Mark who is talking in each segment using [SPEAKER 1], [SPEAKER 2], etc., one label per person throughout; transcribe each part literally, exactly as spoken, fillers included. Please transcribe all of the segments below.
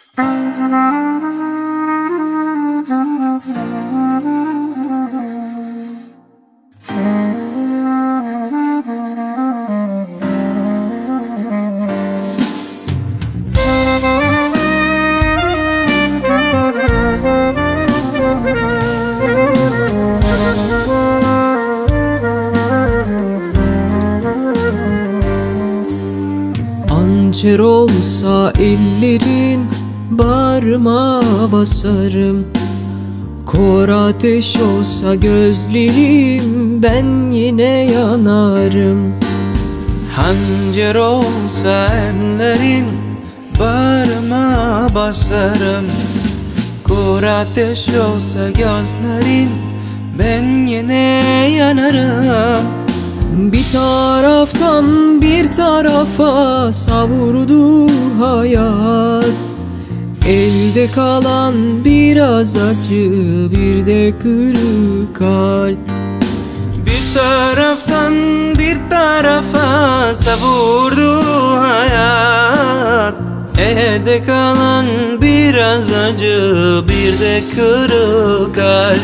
[SPEAKER 1] Hançer olsa ellerin bağrıma basarım. Kor ateş olsa gözlerim ben yine yanarım.
[SPEAKER 2] Hançer olsa ellerin bağrıma basarım. Kor ateş olsa gözlerin ben yine yanarım.
[SPEAKER 1] Bir taraftan bir tarafa savurdu hayat. Elde kalan biraz acı, bir de kırık kalp.
[SPEAKER 2] Bir taraftan bir tarafa savurdu hayat. Elde kalan biraz acı, bir de kırık kalp.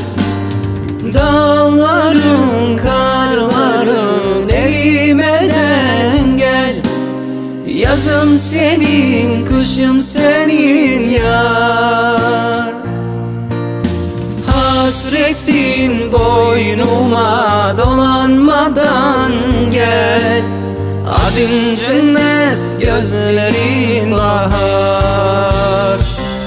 [SPEAKER 1] Dağların, karların erimeden gel. Yazım senin, kışım senin yar. Hasretin boynuma dolanmadan gel. Adın cennet, gözlerin bahar.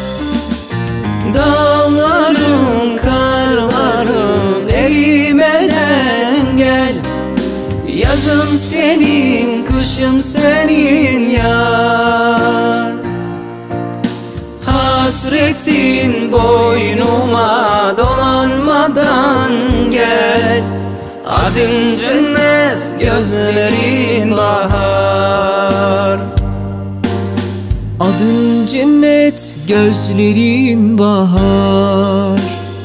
[SPEAKER 1] Dağların, karların erimeden gel. Yazım senin, kışım senin yar. Hasretin boynuma dolanmadan gel. Adın cennet, gözlerin bahar. Adın cennet, gözlerin bahar.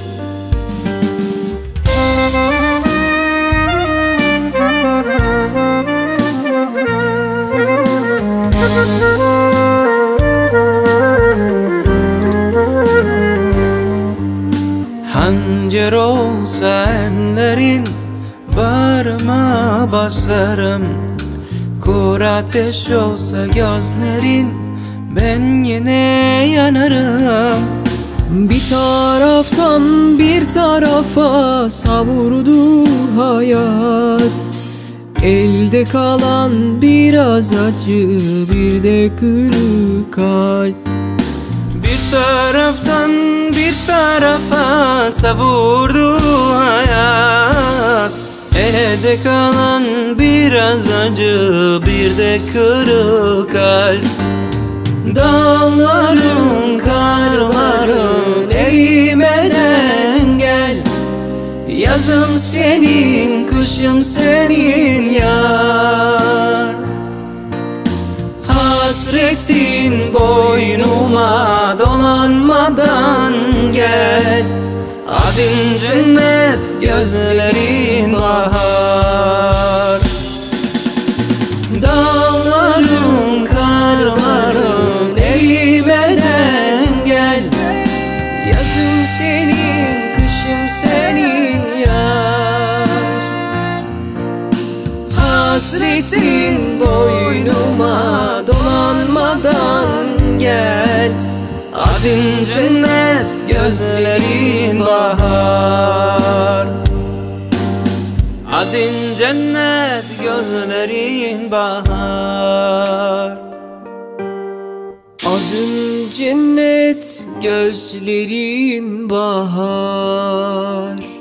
[SPEAKER 2] Hançer olsa ellerin bağrıma basarım. Kor ateş olsa gözlerin ben yine yanarım.
[SPEAKER 1] Bir taraftan bir tarafa savurdu hayat. Elde kalan biraz acı, bir de kırık kalp.
[SPEAKER 2] Bir taraftan bir tarafa savurdu hayat. Elde kalan biraz acı, bir de kırık kalp.
[SPEAKER 1] Dağların, karların erimeden gel. Yazım senin, kışım senin yar. Hasretin boynuma dolanmadan gel. Adın cennet, gözlerin bahar. Dağların, karların erimeden gel. Yazım senin, kışım senin yar. Hasretin boynuma dolanmadan gel. Adın cennet, gözlerin bahar.
[SPEAKER 2] Adın cennet, gözlerin bahar.
[SPEAKER 1] Adın cennet, gözlerin bahar.